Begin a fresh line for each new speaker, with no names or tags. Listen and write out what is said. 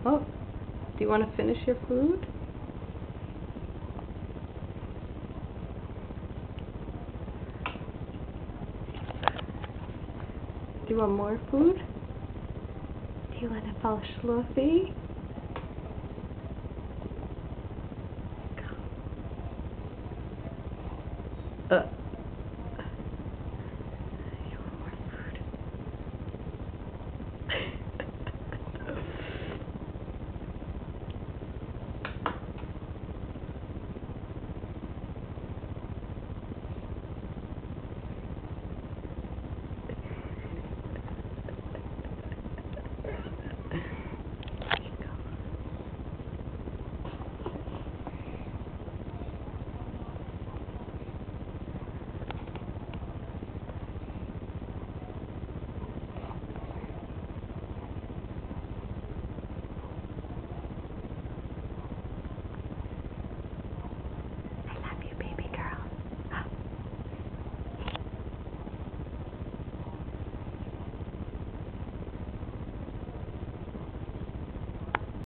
Oh, do you want to finish your food? Do you want more food? Do you want to fall schluffi?